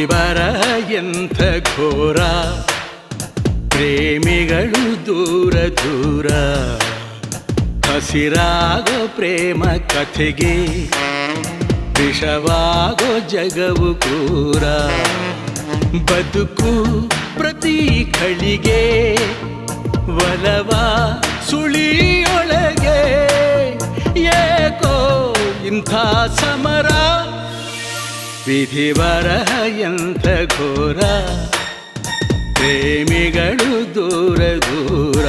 ಬರಹ ಎಂಥ ಘೋರ, ಪ್ರೇಮಿಗಳು ದೂರ ದೂರ. ಹಸಿರಾಗೋ ಪ್ರೇಮ ಕಥೆಗೆ ವಿಷವಾಗೋ ಜಗವು ಕ್ರೂರ. ಬದುಕು ಪ್ರತಿ ಖಳಿಗೆ ಒಲವ ಸುಳಿಯೊಳಗೆ. ಏಕೋ ಇಂಥ ಸಮರ, ವಿಧಿ ಬರಹ ಎಂಥ ಘೋರ, ಪ್ರೇಮಿಗಳು ದೂರ ದೂರ.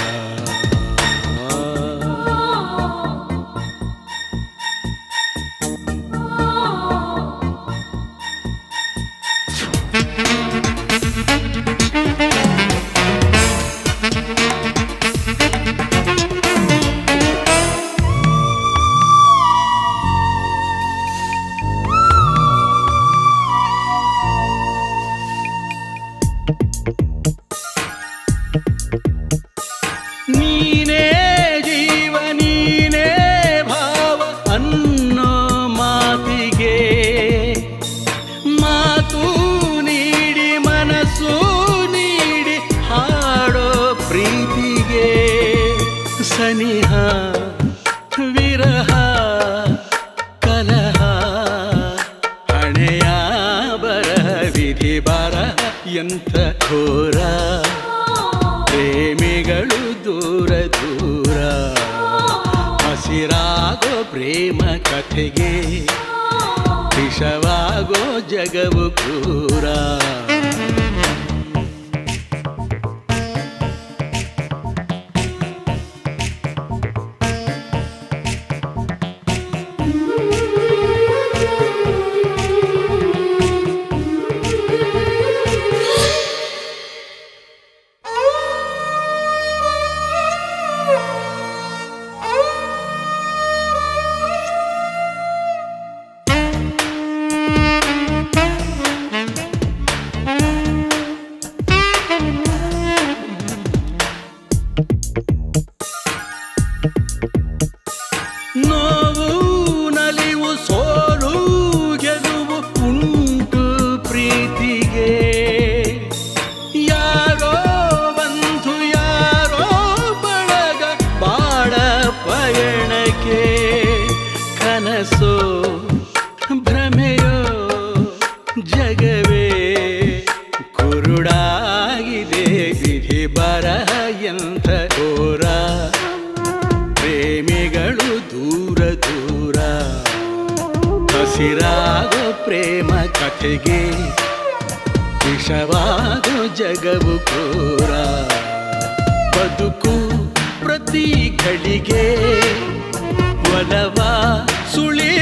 ನೀನೇ ಜೀವ ನೀನೇ ಭಾವ ಅನ್ನೋ ಮಾತಿಗೆ ಮಾತು ನೀಡಿ ಮನಸ್ಸು ನೀಡಿ ಹಾಡೋ ಪ್ರೀತಿಗೆ. ಸನಿಹ ವಿರಹ ಕಲಹ ಹಣೆಯ ಬರಹ, ವಿಧಿ ಬರಹ ಎಂಥ ಘೋರ, ಪ್ರೇಮಿಗಳು ದೂರ ದೂರ. ಹಸಿರಾಗೋ ಪ್ರೇಮ ಕಥೆಗೆ ವಿಷವಾಗೋ ಜಗವು ಕ್ರೂರ. ನೋವು ನಲಿವು ಸೋಲು ಗೆಲುವು ಉಂಟು ಪ್ರೀತಿಗೆ. ಯಾರೋ ಬಂಧು ಯಾರೋ ಬಳಗ ಬಾಳ ಪಯಣಕ್ಕೆ. ಕನಸೋ ಭ್ರಮೆಯೋ ಜಗವೇ ಕುರುಡಾಗಿದೆ, ವಿಧಿ ಬರಹ ಎಂಥ ಘೋರ, ಪ್ರೇಮಿಗಳು ದೂರ ದೂರ. ಹಸಿರಾಗೋ ಪ್ರೇಮ ಕಥೆಗೆ ವಿಷವಾಗೋ ಜಗವು ಕ್ರೂರ. ಬದುಕು ಪ್ರತಿ ಘಳಿಗೆ ಒಲವ ಸುಳಿ